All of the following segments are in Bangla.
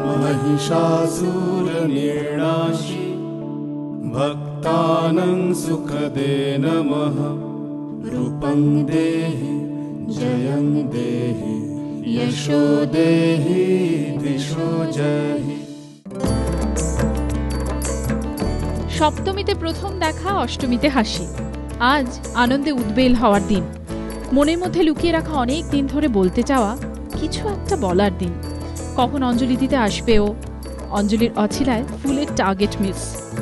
महिषासुरनिर्णाशि भक्तानां सुखदे नमः। रूपं देहि जयं देहि यशो देहि दिशो जहि। সপ্তমীতে প্রথম দেখা, অষ্টমীতে হাসি। আজ আনন্দে উদ্বেল হওয়ার দিন, মনের মধ্যে লুকিয়ে রাখা অনেক দিন ধরে বলতে চাওয়া কিছু একটা বলার দিন। কখন অঞ্জলি দিতে আসবে ও? অঞ্জলির অছিলায় ফুলের টার্গেট মিস।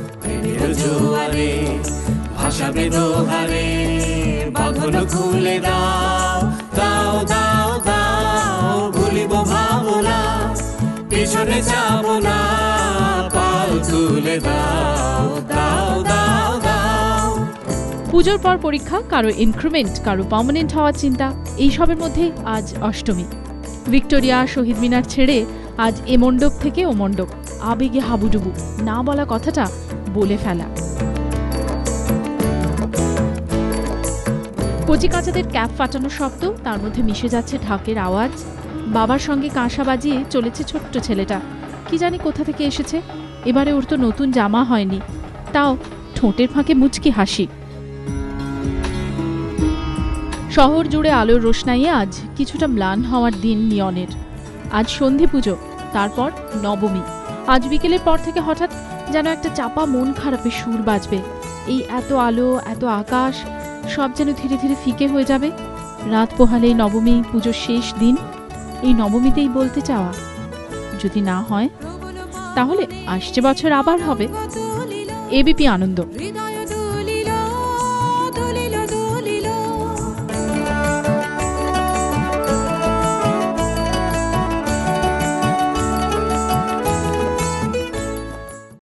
পুজোর পর পরীক্ষা, কারো ইনক্রিমেন্ট, কারো পার্মানেন্ট হওয়ার চিন্তা, এইসবের মধ্যে আজ অষ্টমী। ভিক্টোরিয়া, শহীদ মিনার ছেড়ে আজ এ মণ্ডপ থেকে ও মণ্ডপ, আবেগে হাবুডুবু, না বলা কথাটা বলে ফেলা। কচি কাঁচাদের ক্যাপ ফাটানোর শব্দ, তার মধ্যে মিশে যাচ্ছে ঢাকের আওয়াজ। বাবার সঙ্গে কাঁসা বাজিয়ে চলেছে ছোট্ট ছেলেটা, কি জানি কোথা থেকে এসেছে। এবারে ওর তো নতুন জামা হয়নি, তাও ঠোঁটের ফাঁকে মুচকি হাসি। শহর জুড়ে আলোর রোশনাইয়ে আজ কিছুটা ম্লান হওয়ার দিন নিয়নের। আজ সন্ধি পুজো, তারপর নবমী। আজ বিকেলের পর থেকে হঠাৎ যেন একটা চাপা মন খারাপের সুর বাজবে। এই এত আলো, এত আকাশ, সব যেন ধীরে ধীরে ফিকে হয়ে যাবে। রাত পোহালেই নবমী, পুজোর শেষ দিন। এই নবমীতেই বলতে চাওয়া, যদি না হয় তাহলে আসছে বছর আবার হবে। এবিপি আনন্দ।